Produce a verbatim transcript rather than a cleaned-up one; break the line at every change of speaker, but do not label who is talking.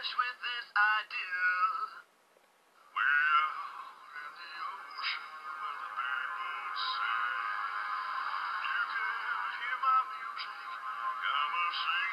flesh with this idea. Way out in the ocean where the big boats sing. You can hear my music, I'm a sing.